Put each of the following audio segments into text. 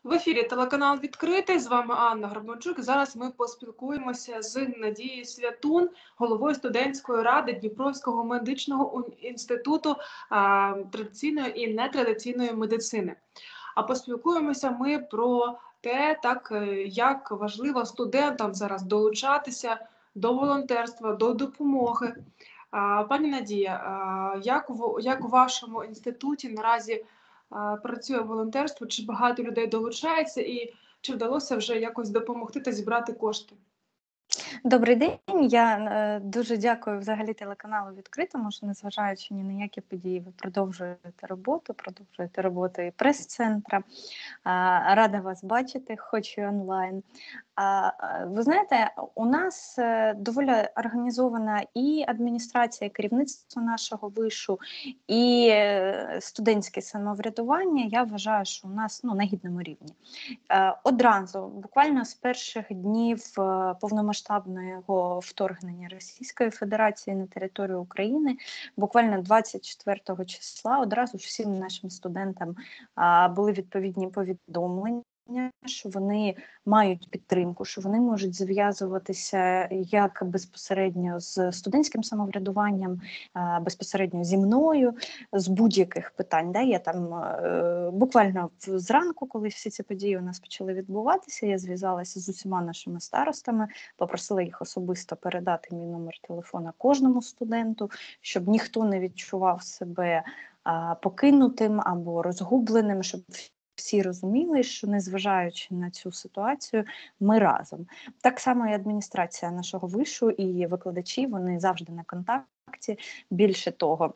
В ефірі телеканал «Відкритий». З вами Анна Грабанчук. Зараз ми поспілкуємося з Надією Святун, головою студентської ради Дніпровського медичного інституту традиційної і нетрадиційної медицини. А поспілкуємося ми про те, як важливо студентам зараз долучатися до волонтерства, до допомоги. Пані Надія, як у вашому інституті наразі працює волонтерство, чи багато людей долучається і чи вдалося вже якось допомогти та зібрати кошти? Добрий день. Я дуже дякую взагалі телеканалу «Відкритому», що незважаючи ні на які події, ви продовжуєте роботу і прес-центра. Рада вас бачити, хоч і онлайн. Ви знаєте, у нас доволі організована і адміністрація, і керівництво нашого вишу, і студентське самоврядування. Я вважаю, що у нас на гідному рівні. Одразу, буквально з перших днів повномасштабного вторгнення Російської Федерації на територію України, буквально 24 числа, одразу всім нашим студентам були відповідні повідомлення, що вони мають підтримку, що вони можуть зв'язуватися як безпосередньо з студентським самоврядуванням, безпосередньо зі мною, з будь-яких питань. Я там буквально зранку, коли всі ці події у нас почали відбуватися, я зв'язалася з усіма нашими старостами, попросила їх особисто передати мій номер телефона кожному студенту, щоб ніхто не відчував себе покинутим або розгубленим, щоб всі розуміли, що незважаючи на цю ситуацію, ми разом. Так само і адміністрація нашого вишу, і викладачі, вони завжди на контакті. Більше того,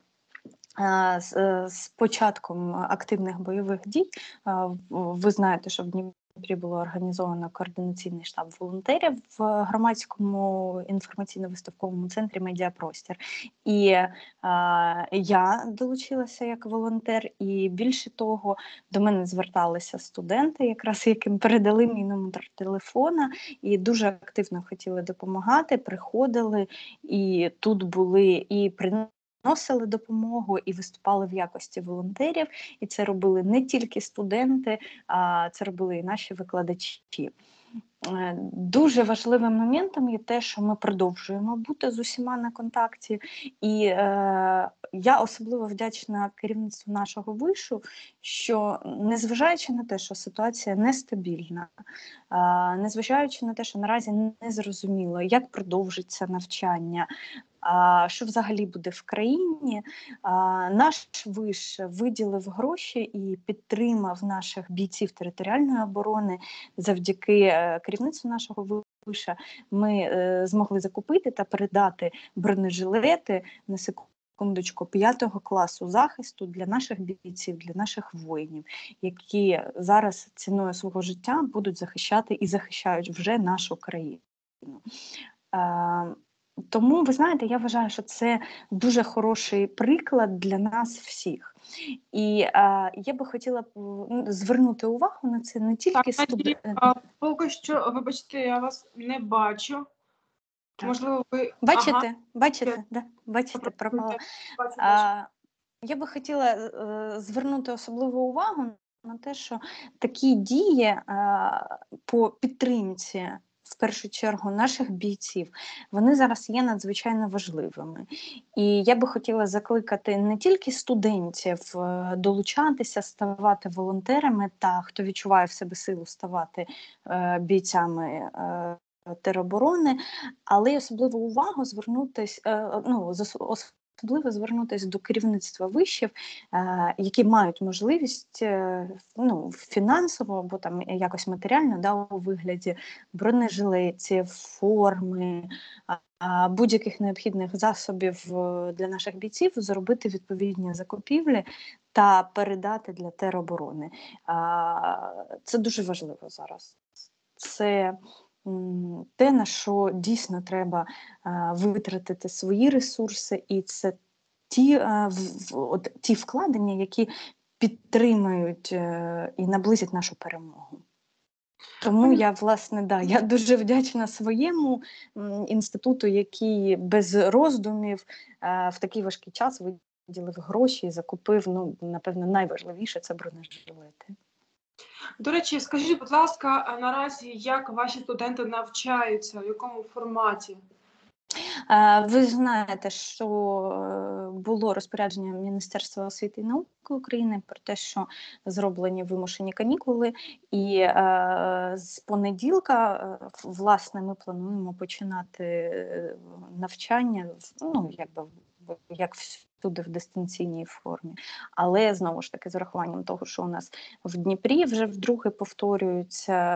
з початком активних бойових дій, ви знаєте, що в Дніпрі було організовано координаційний штаб волонтерів в громадському інформаційно-виставковому центрі «Медіапростір». І я долучилася як волонтер, і більше того, до мене зверталися студенти, якраз яким передали мій номер телефона, і дуже активно хотіли допомагати, приходили, і тут були, і приносили допомогу і виступали в якості волонтерів, і це робили не тільки студенти, а це робили і наші викладачі. Дуже важливим моментом є те, що ми продовжуємо бути з усіма на контакті, і я особливо вдячна керівництву нашого вишу, що незважаючи на те, що ситуація нестабільна, незважаючи на те, що наразі не зрозуміло, як продовжиться навчання, що взагалі буде в країні, наш виш виділив гроші і підтримав наших бійців територіальної оборони. Завдяки керівництву нашого виша ми змогли закупити та передати бронежилети, на секундочку, 5 класу захисту для наших бійців, для наших воїнів, які зараз ціною свого життя будуть захищати і захищають вже нашу країну. Тому, ви знаєте, я вважаю, що це дуже хороший приклад для нас всіх. І я би хотіла звернути увагу на це не тільки студенти. Поки що, вибачте, я вас не бачу. Так. Можливо, ви... Бачите? Бачите? Да. Бачите, пропала. Я би хотіла звернути особливу увагу на те, що такі дії по підтримці, в першу чергу, наших бійців, вони зараз є надзвичайно важливими. І я би хотіла закликати не тільки студентів долучатися, ставати волонтерами, та хто відчуває в себе силу ставати бійцями тероборони, але й особливу увагу особливо звернутися до керівництва вишів, які мають можливість фінансово або там якось матеріально, у вигляді бронежилетів, форми, будь-яких необхідних засобів для наших бійців зробити відповідні закупівлі та передати для тероборони. Це дуже важливо зараз. Це те, на дійсно треба витратити свої ресурси, і це ті вкладення, які підтримують і наблизять нашу перемогу. Тому я, я дуже вдячна своєму інституту, який без роздумів в такий важкий час виділив гроші і закупив, напевно, найважливіше – це бронежилети. До речі, скажіть, будь ласка, а наразі як ваші студенти навчаються, в якому форматі? Ви знаєте, що було розпорядження Міністерства освіти і науки України про те, що зроблені вимушені канікули, і з понеділка, власне, ми плануємо починати навчання, як всюди в дистанційній формі. Але, знову ж таки, з урахуванням того, що у нас в Дніпрі вже вдруге повторюються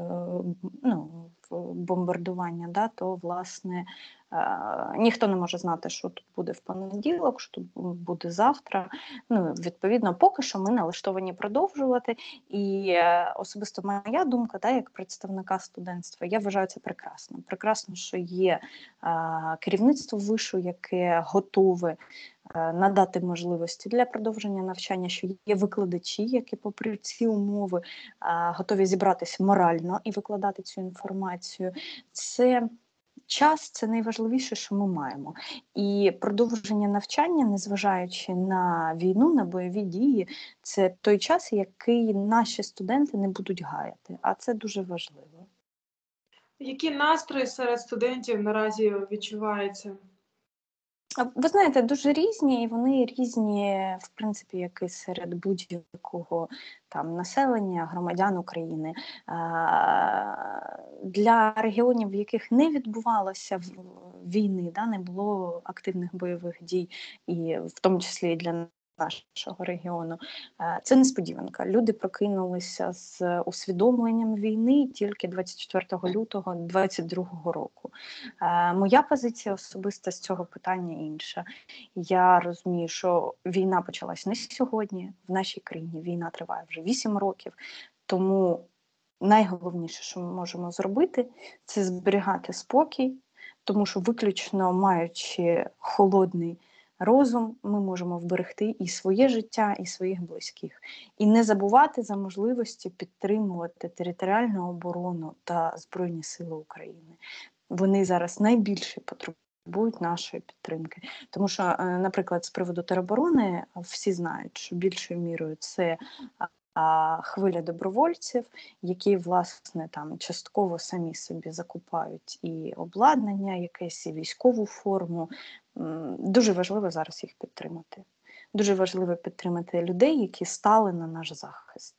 бомбардування, да, то, власне, ніхто не може знати, що тут буде в понеділок, що тут буде завтра. Відповідно, поки що ми налаштовані продовжувати. І особисто моя думка, да, як представника студентства, я вважаю це прекрасно. Прекрасно, що є керівництво вишу, яке готове надати можливості для продовження навчання, що є викладачі, які попри ці умови готові зібратися морально і викладати цю інформацію. Це час – це найважливіше, що ми маємо. І продовження навчання, незважаючи на війну, на бойові дії, це той час, який наші студенти не будуть гаяти. А це дуже важливо. Які настрої серед студентів наразі відчуваються? Ви знаєте, дуже різні, і вони різні, в принципі, як і серед будь-якого там населення, громадян України. Для регіонів, в яких не відбувалося війни, да, не було активних бойових дій, і в тому числі і для нашого регіону, це несподіванка. Люди прокинулися з усвідомленням війни тільки 24 лютого 2022 року. Моя позиція особиста з цього питання інша. Я розумію, що війна почалась не сьогодні. В нашій країні війна триває вже 8 років, тому найголовніше, що ми можемо зробити, це зберігати спокій, тому що виключно маючи холодний розум, ми можемо вберегти і своє життя, і своїх близьких. І не забувати за можливості підтримувати територіальну оборону та Збройні Сили України. Вони зараз найбільше потребують нашої підтримки. Тому що, наприклад, з приводу тероборони всі знають, що більшою мірою це хвиля добровольців, які, власне, там частково самі собі закупають і обладнання, якесь, і військову форму. Дуже важливо зараз їх підтримати. Дуже важливо підтримати людей, які стали на наш захист.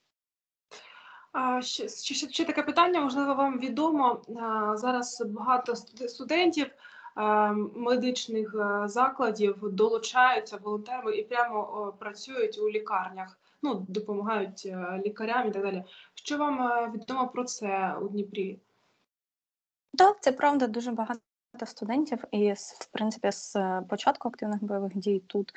Ще таке питання, можливо, вам відомо. Зараз багато студентів медичних закладів долучаються волонтерами і прямо працюють у лікарнях, допомагають лікарям і так далі. Що вам відомо про це у Дніпрі? Так, це правда, дуже багато студентів, і, в принципі, з початку активних бойових дій тут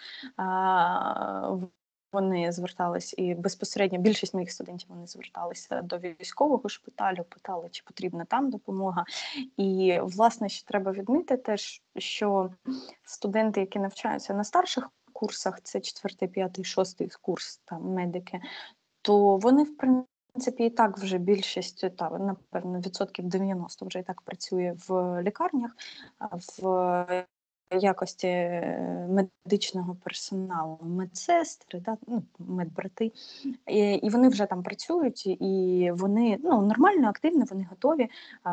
вони звертались, і безпосередньо більшість моїх студентів вони зверталися до військового шпиталю, питали, чи потрібна там допомога. І, власне, ще треба відмітити, що студенти, які навчаються на старших курсах, це 4, 5, 6 курс, там, медики, то вони, в принципі, і так вже більшість, напевно, 90% вже і так працює в лікарнях, в якості медичного персоналу, медсестри, да, медбрати, і вони вже там працюють, і вони нормально, активно, вони готові,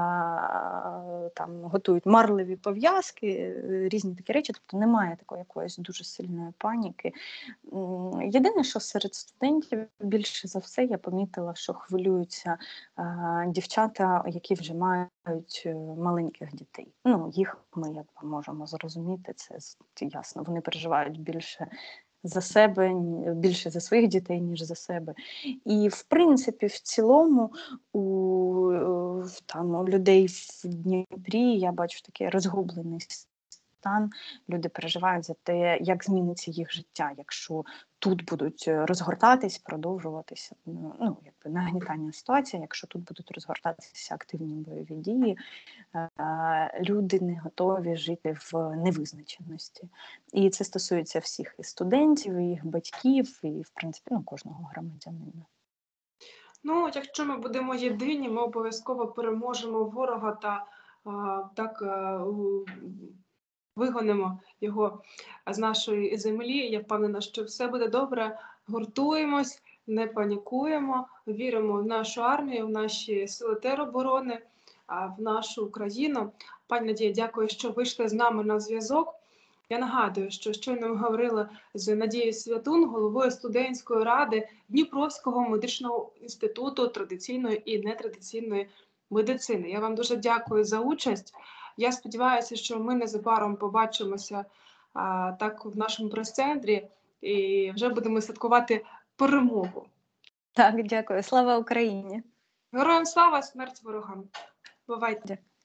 там готують марлеві пов'язки, різні такі речі, тобто немає такої якоїсь дуже сильної паніки. Єдине, що серед студентів більше за все я помітила, що хвилюються дівчата, які вже мають маленьких дітей. Їх ми можемо зрозуміти, це ясно. Вони переживають більше за себе, більше за своїх дітей, ніж за себе. І, в принципі, в цілому у людей в Дніпрі я бачу такий розгублений стан. Люди переживають за те, як зміниться їх життя, якщо тут будуть розгортатись, продовжуватися нагнітання ситуації, якщо тут будуть розгортатися активні бойові дії, люди не готові жити в невизначеності. І це стосується всіх і студентів, і їх батьків, і, в принципі, кожного громадянина. Якщо ми будемо єдині, ми обов'язково переможемо ворога та вигонимо його з нашої землі. Я впевнена, що все буде добре. Гуртуємось, не панікуємо, віримо в нашу армію, в наші сили тероборони, в нашу Україну. Пані Надія, дякую, що вийшли з нами на зв'язок. Я нагадую, що щойно ми говорили з Надією Святун, головою студентської ради Дніпровського медичного інституту традиційної і нетрадиційної медицини. Я вам дуже дякую за участь. Я сподіваюся, що ми незабаром побачимося так в нашому прес-центрі і вже будемо святкувати перемогу. Так, дякую. Слава Україні! Героям слава, смерть ворогам! Бувайте!